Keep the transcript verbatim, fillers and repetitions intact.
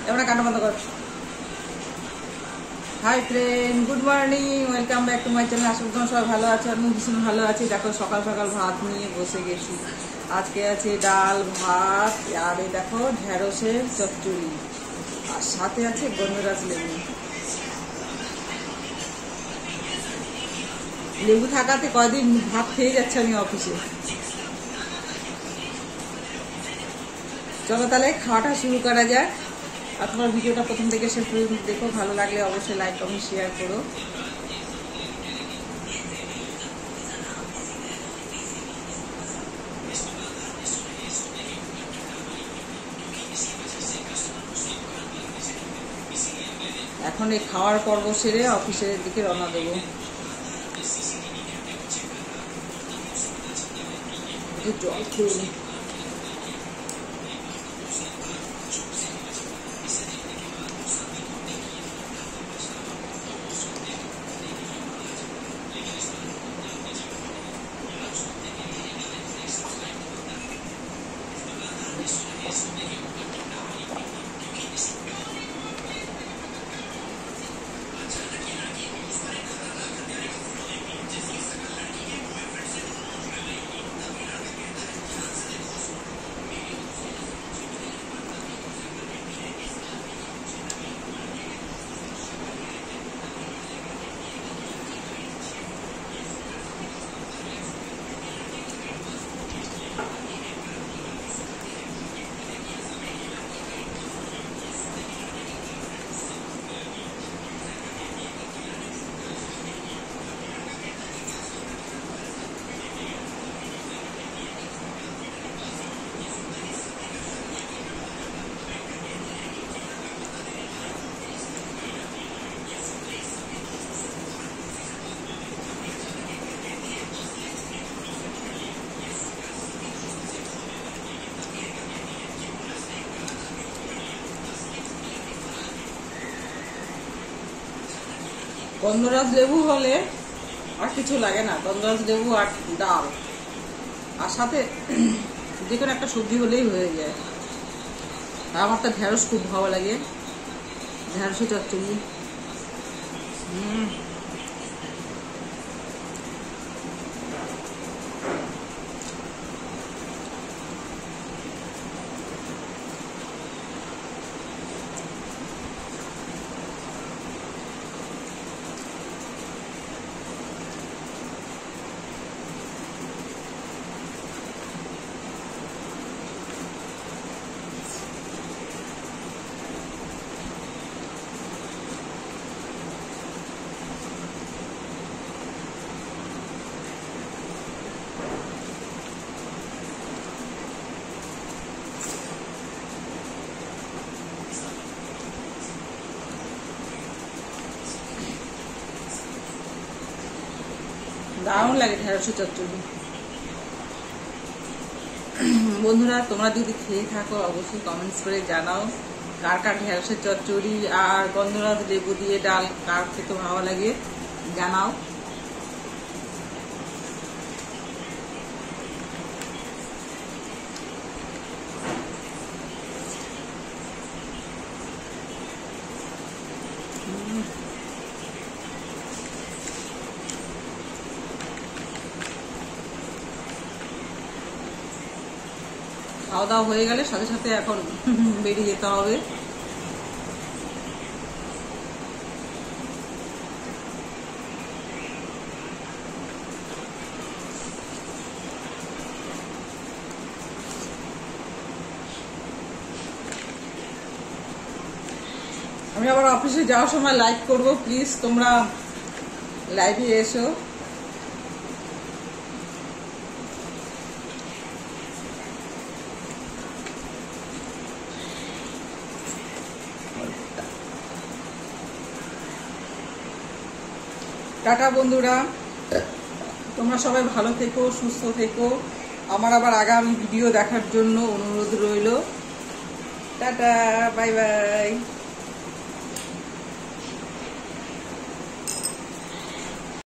এবার কাটা বন্ধ কর। Hi friend, good morning, welcome back to my channel. আশা করি তোমরা সবাই ভালো আছো। আমি ভীষণ ভালো আছি। দেখো সকাল সকাল ভাত নিয়ে বসে গেছি। আজকে আছে ডাল ভাত, আর এই দেখো ঢেঁড়সের চচ্চড়ি, আর সাথে আছে গন্ধরাজ লেবু। লেবু থাকাতে কয়দিন ভাত খেয়ে যাচ্ছে আমি অফিসে। চলো তাহলে খাওয়াটা শুরু করা যাক। আর তোমার ভিডিওটা প্রথম থেকে শেষ পর্যন্ত দেখো, ভালো লাগলে অবশ্যই লাইক কমেন্ট শেয়ার করো। এখন এই খাওয়ার পর্ব সেরে অফিসের দিকে রওনা দেবো। জল খেয়ে নি। গন্ধরাজ লেবু হলে আর কিছু লাগে না। গন্ধরাজ লেবু আর ডাল, আর সাথে যে কোনো একটা সবজি হলেই হয়ে যায়। আর আমার তো ঢেঁড়স খুব ভালো লাগে, ঢেঁড়সই চচ্চড়ি। হম দারুণ লাগে ঢেঁড়সের চচ্চড়ি। বন্ধুরা তোমরা যদি খেয়ে থাকো অবশ্যই কমেন্টস করে জানাও কার কার ঢেঁড়সের চচ্চড়ি আর গন্ধরাজ লেবু দিয়ে ডাল কার খেতে ভালো লাগে, জানাও। খাওয়া দাওয়া হয়ে গেলে সাথে সাথে এখন বেরিয়ে যেতে হবে। আমি আবার অফিসে যাওয়ার সময় লাইভ করব, প্লিজ তোমরা লাইভে এসো। টাটা বন্ধুরা, তোমরা সবাই ভালো থেকো, সুস্থ থেকো। আমার আবার আগামী ভিডিও দেখার জন্য অনুরোধ রইল। Tata, bye by.